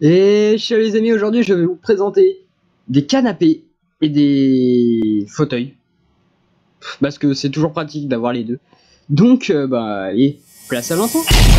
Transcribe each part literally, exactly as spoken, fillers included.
Et chers les amis, aujourd'hui je vais vous présenter des canapés et des fauteuils. Parce que c'est toujours pratique d'avoir les deux. Donc, euh, bah, allez, place à l'intro.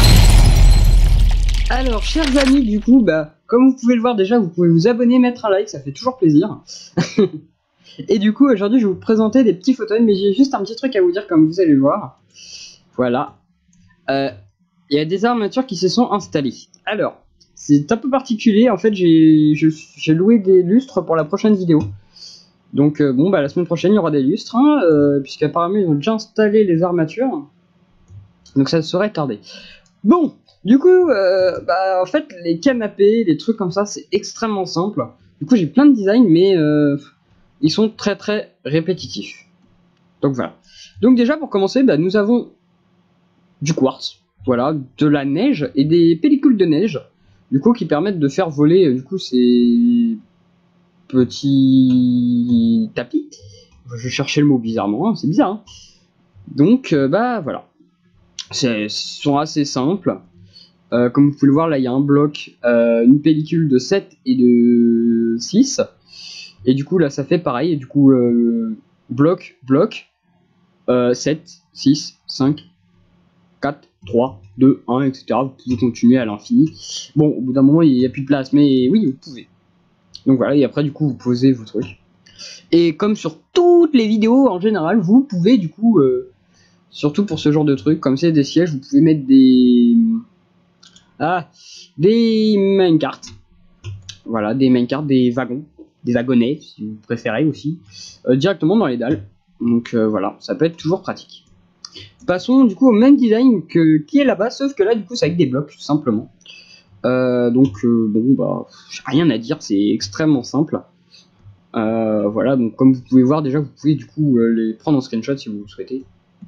Alors, chers amis, du coup, bah, comme vous pouvez le voir déjà, vous pouvez vous abonner, mettre un like, ça fait toujours plaisir. Et du coup, aujourd'hui je vais vous présenter des petits fauteuils, mais j'ai juste un petit truc à vous dire, comme vous allez le voir. Voilà. Euh, il y a des armatures qui se sont installées. Alors, c'est un peu particulier, en fait j'ai loué des lustres pour la prochaine vidéo. Donc euh, bon bah la semaine prochaine il y aura des lustres, hein, euh, puisqu'apparemment ils ont déjà installé les armatures. Donc ça serait tardé. Bon, du coup, euh, bah en fait les canapés, les trucs comme ça c'est extrêmement simple. Du coup j'ai plein de designs mais euh, ils sont très très répétitifs. Donc voilà. Donc déjà pour commencer, bah, nous avons du quartz, voilà, de la neige et des pellicules de neige. Du coup, qui permettent de faire voler du coup ces petits tapis. Je cherchais le mot bizarrement, hein, c'est bizarre. Hein. Donc, euh, bah voilà, ils sont assez simples. Euh, comme vous pouvez le voir, là, il y a un bloc, euh, une pellicule de sept et de six. Et du coup, là, ça fait pareil. Et du coup, euh, bloc, bloc, euh, sept, six, cinq, quatre, trois, deux, un, et cetera. Vous pouvez continuer à l'infini. Bon, au bout d'un moment, il n'y a plus de place, mais oui, vous pouvez. Donc voilà, et après, du coup, vous posez vos trucs. Et comme sur toutes les vidéos, en général, vous pouvez, du coup, euh, surtout pour ce genre de trucs, comme c'est des sièges, vous pouvez mettre des... Ah, des minecarts. Voilà, des minecarts, des wagons, des wagonnets, si vous préférez aussi, euh, directement dans les dalles. Donc euh, voilà, ça peut être toujours pratique. Passons du coup au même design que qui est là-bas, sauf que là du coup c'est avec des blocs tout simplement. Euh, donc euh, bon bah j'ai rien à dire, c'est extrêmement simple. Euh, voilà, donc comme vous pouvez voir déjà, vous pouvez du coup euh, les prendre en screenshot si vous le souhaitez.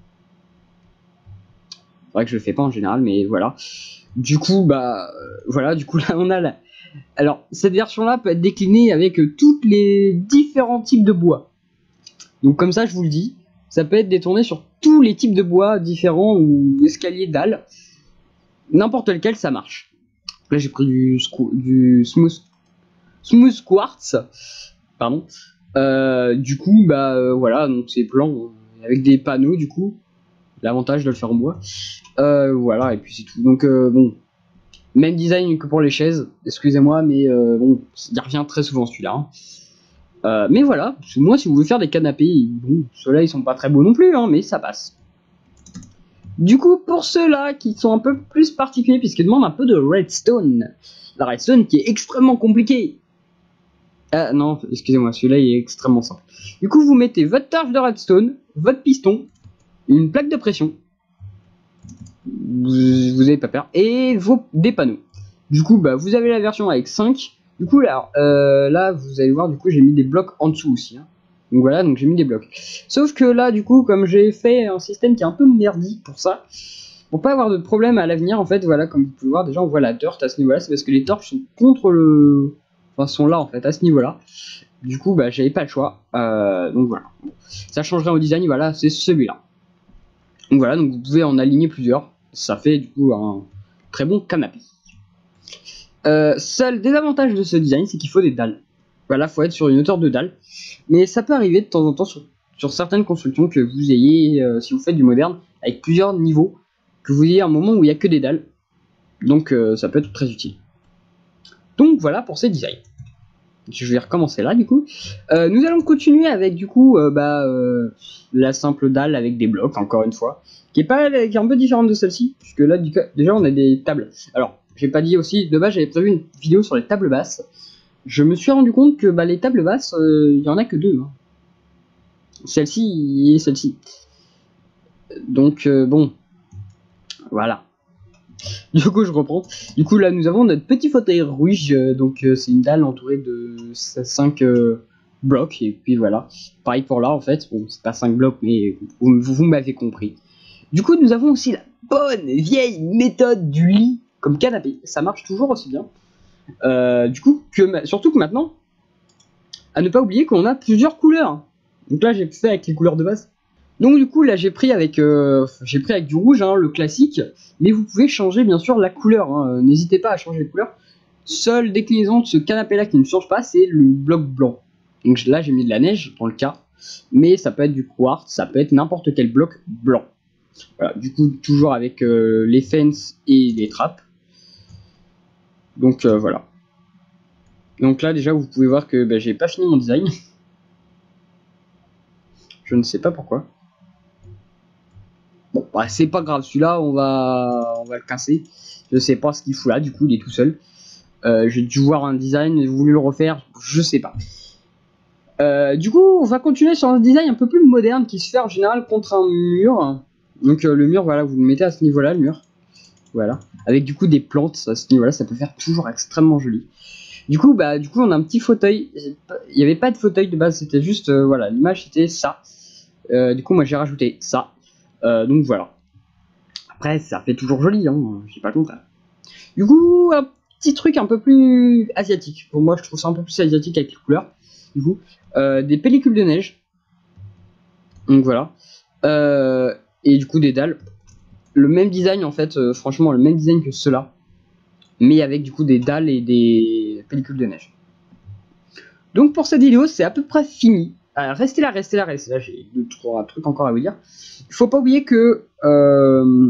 C'est vrai que je le fais pas en général, mais voilà. Du coup bah euh, voilà, du coup là on a la... Alors cette version là peut être déclinée avec euh, tous les différents types de bois. Donc comme ça je vous le dis, ça peut être détourné sur tous les types de bois différents ou escaliers dalles. N'importe lequel ça marche. Là j'ai pris du, du smooth, smooth quartz. Pardon. Euh, du coup bah euh, voilà, donc c'est blanc avec des panneaux du coup. L'avantage de le faire en bois. Euh, voilà, et puis c'est tout. Donc euh, bon, même design que pour les chaises, excusez-moi, mais euh, bon, il revient très souvent celui-là. Hein. Euh, mais voilà, moi si vous voulez faire des canapés, bon, ceux-là ils sont pas très beaux non plus, hein, mais ça passe. Du coup, pour ceux-là qui sont un peu plus particuliers, puisqu'ils demandent un peu de redstone, la redstone qui est extrêmement compliquée. Ah non, excusez-moi, celui-là il est extrêmement simple. Du coup, vous mettez votre torche de redstone, votre piston, une plaque de pression, vous, vous avez pas peur, et vos, des panneaux. Du coup, bah, vous avez la version avec cinq. Du coup, là, euh, là, vous allez voir, du coup, j'ai mis des blocs en dessous aussi. Hein. Donc voilà, donc j'ai mis des blocs. Sauf que là, du coup, comme j'ai fait un système qui est un peu merdique pour ça, pour pas avoir de problème à l'avenir, en fait, voilà, comme vous pouvez voir, déjà, on voit la dirt à ce niveau-là. C'est parce que les torches sont contre le... Enfin, sont là, en fait, à ce niveau-là. Du coup, bah, j'avais pas le choix. Euh, donc voilà. Ça changerait au design, voilà, c'est celui-là. Donc voilà, donc vous pouvez en aligner plusieurs. Ça fait, du coup, un très bon canapé. Euh, seul désavantage de ce design, c'est qu'il faut des dalles. Voilà, faut être sur une hauteur de dalle. Mais ça peut arriver de temps en temps sur, sur certaines constructions que vous ayez, euh, si vous faites du moderne, avec plusieurs niveaux, que vous ayez un moment où il n'y a que des dalles. Donc euh, ça peut être très utile. Donc voilà pour ces designs. Je vais recommencer là du coup. Euh, nous allons continuer avec du coup euh, bah, euh, la simple dalle avec des blocs, encore une fois, qui est, pas, qui est un peu différente de celle-ci, puisque là du coup, déjà on a des tables. Alors, j'ai pas dit aussi, de base j'avais prévu une vidéo sur les tables basses. Je me suis rendu compte que bah, les tables basses, il euh, y en a que deux. Hein. Celle-ci et celle-ci. Donc euh, bon, voilà. Du coup je reprends. Du coup là nous avons notre petit fauteuil rouge, euh, donc euh, c'est une dalle entourée de cinq euh, blocs et puis voilà. Pareil pour là en fait, bon c'est pas cinq blocs mais vous, vous m'avez compris. Du coup nous avons aussi la bonne vieille méthode du lit comme canapé, ça marche toujours aussi bien. Euh, du coup que surtout que maintenant, à ne pas oublier qu'on a plusieurs couleurs. Donc là j'ai fait avec les couleurs de base. Donc du coup là j'ai pris avec euh, j'ai pris avec du rouge, hein, le classique, mais vous pouvez changer bien sûr la couleur, hein. N'hésitez pas à changer les couleurs. Seule déclinaison de ce canapé-là qui ne change pas, c'est le bloc blanc. Donc là, j'ai mis de la neige dans le cas, mais ça peut être du quartz, ça peut être n'importe quel bloc blanc. Voilà, du coup, toujours avec euh, les fences et les trappes. Donc euh, voilà. Donc là, déjà, vous pouvez voir que bah, j'ai pas fini mon design. Je ne sais pas pourquoi. Bon, bah, c'est pas grave, celui-là, on va, on va le casser. Je sais pas ce qu'il fout là, du coup, il est tout seul. Euh, j'ai dû voir un design, j'ai voulu le refaire, je sais pas. Euh, du coup, on va continuer sur un design un peu plus moderne qui se fait en général contre un mur. Donc euh, le mur, voilà, vous le mettez à ce niveau-là, le mur. Voilà, avec du coup des plantes à ce niveau-là, ça peut faire toujours extrêmement joli. Du coup, bah, du coup, on a un petit fauteuil. Il n'y avait pas de fauteuil de base, c'était juste, euh, voilà, l'image c'était ça. Euh, du coup, moi j'ai rajouté ça. Euh, donc voilà. Après, ça fait toujours joli, hein, j'ai pas le contraire. Du coup, un petit truc un peu plus asiatique. Pour moi, je trouve ça un peu plus asiatique avec les couleurs. Du coup, euh, des pellicules de neige. Donc voilà. Euh, et du coup, des dalles. Le même design, en fait, euh, franchement, le même design que ceux-là. Mais avec du coup des dalles et des pellicules de neige. Donc pour cette vidéo, c'est à peu près fini. Alors, restez là, restez là, restez là. J'ai deux, trois trucs encore à vous dire. Il faut pas oublier que... Euh,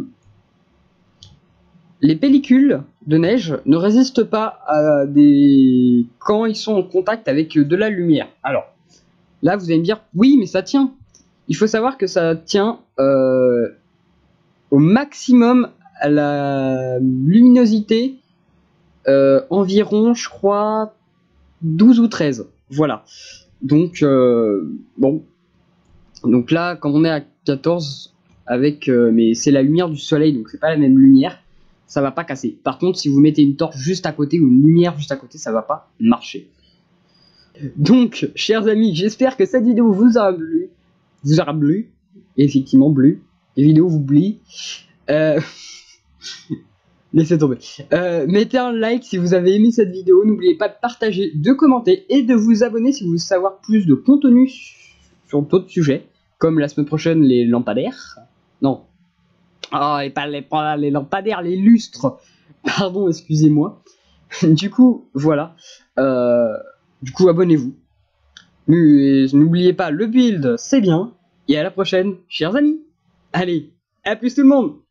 les pellicules de neige ne résistent pas à des... quand ils sont en contact avec de la lumière. Alors, là, vous allez me dire, oui, mais ça tient. Il faut savoir que ça tient euh, au maximum à la luminosité, euh, environ, je crois, douze ou treize. Voilà. Donc, euh, bon. Donc là, quand on est à quatorze, avec, euh, mais c'est la lumière du soleil, donc c'est pas la même lumière. Ça va pas casser. Par contre, si vous mettez une torche juste à côté ou une lumière juste à côté, ça va pas marcher. Donc, chers amis, j'espère que cette vidéo vous aura plu. Vous aura plu. Effectivement, plu. Les vidéos vous plient. Euh... Laissez tomber. Euh, mettez un like si vous avez aimé cette vidéo. N'oubliez pas de partager, de commenter et de vous abonner si vous voulez savoir plus de contenu sur d'autres sujets. Comme la semaine prochaine, les lampadaires. Non. Oh, et pas les, pas les lampadaires, les lustres. Pardon, excusez-moi. Du coup, voilà. Euh, du coup, abonnez-vous. N'oubliez pas, le build, c'est bien. Et à la prochaine, chers amis. Allez, à plus tout le monde.